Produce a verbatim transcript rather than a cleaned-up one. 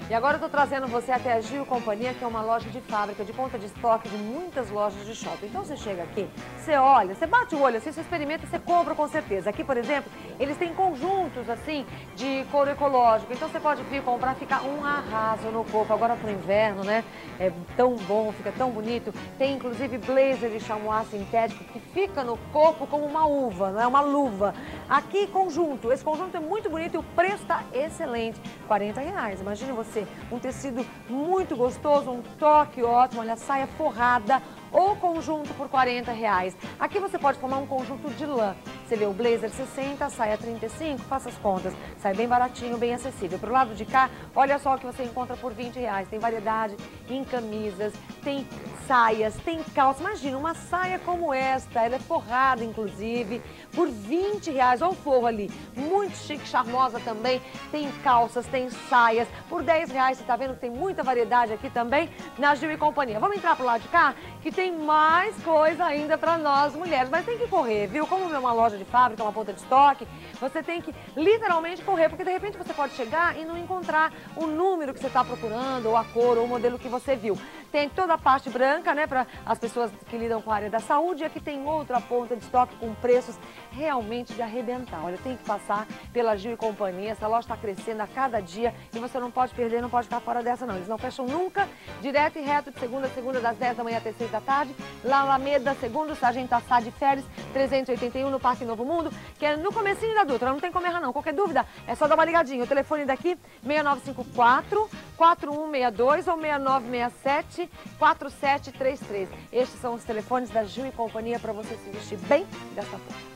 E agora eu tô trazendo você até a Gil e Companhia, que é uma loja de fábrica, de ponta de estoque de muitas lojas de shopping. Então você chega aqui, você olha, você bate o olho assim, você experimenta, você compra com certeza. Aqui, por exemplo, eles têm conjuntos assim de couro ecológico. Então você pode vir comprar, ficar um arraso no corpo. Agora pro inverno, né? É tão bom, fica tão bonito. Tem inclusive blazer de chamois sintético que fica no corpo como uma uva, não é uma luva. Aqui conjunto, esse conjunto é muito bonito e o preço está excelente, quarenta reais. Imagine você, um tecido muito gostoso, um toque ótimo, olha, saia forrada ou conjunto por quarenta reais. Aqui você pode formar um conjunto de lã. Você vê o blazer sessenta, a saia trinta e cinco, faça as contas. Sai bem baratinho, bem acessível. Pro lado de cá, olha só o que você encontra por vinte reais. Tem variedade em camisas, tem saias, tem calça. Imagina, uma saia como esta, ela é forrada inclusive, por vinte reais. Olha o forro ali, muito chique, charmosa também. Tem calças, tem saias, por dez reais. Você tá vendo que tem muita variedade aqui também na Gil e Companhia. Vamos entrar pro lado de cá, que tem mais coisa ainda para nós mulheres, mas tem que correr, viu? Como é uma loja de fábrica, uma ponta de estoque, você tem que literalmente correr, porque de repente você pode chegar e não encontrar o número que você está procurando, ou a cor, ou o modelo que você viu. Tem toda a parte branca, né, para as pessoas que lidam com a área da saúde, e aqui tem outra ponta de estoque com preços realmente de arrebentar. Olha, tem que passar pela Gil e Companhia, essa loja está crescendo a cada dia e você não pode perder, não pode ficar fora dessa não. Eles não fecham nunca, direto e reto, de segunda a segunda, das dez da manhã até seis da tarde, lá na Alameda, segundo, Sargento Assad de Férez, trezentos e oitenta e um, no Parque Novo Mundo, que é no comecinho da Dutra, não tem como errar não. Qualquer dúvida, é só dar uma ligadinha. O telefone daqui, seis nove cinco quatro, quatro um seis dois ou seis nove seis sete, quatro sete três três. Estes são os telefones da Gil e Companhia para você se vestir bem dessa forma.